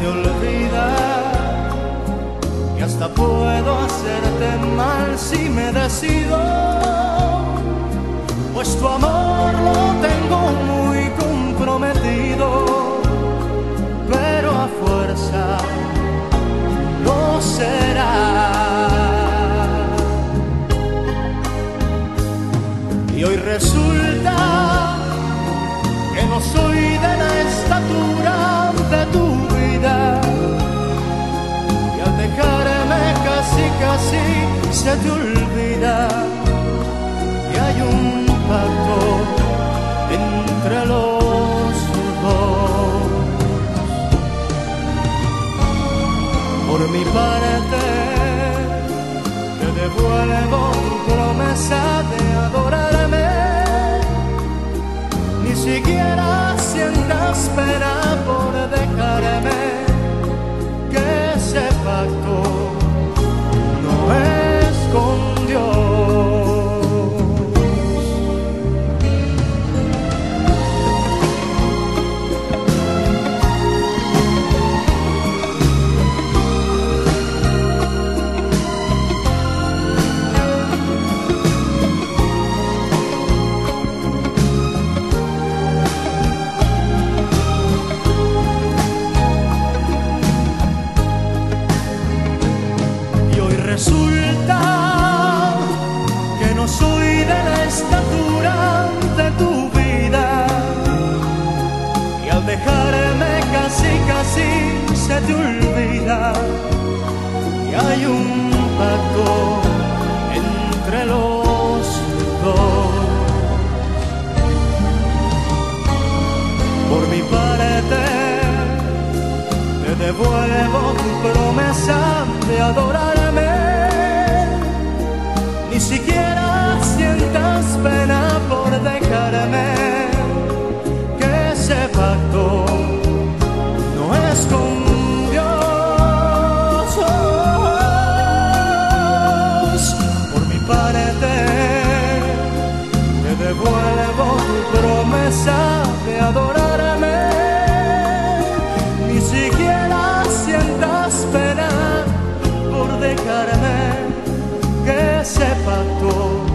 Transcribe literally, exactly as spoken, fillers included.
te olvida que hasta puedo hacerte mal si me decido, pues tu amor lo tengo muy comprometido, pero a fuerza no será. Y hoy resulta que no soy de la estatura de tu vida, y al dejarme casi casi se te olvida que hay un pacto entre los dos. Por mi parte te devuelvo tu promesa de adorarme, ni siquiera sientas pena por dejarme, que ese pacto no es con Dios. Resulta que no soy de la estatura de tu vida, y al dejarme casi casi se te olvida que hay un pacto entre los dos. Por mi parte te devuelvo tu promesa de adorarme, ni siquiera sientas pena por dejarme, que ese pacto no es con Dios. Por mi parte te devuelvo tu promesa de adorarme, ni siquiera sientas pena por dejarme, que ese pacto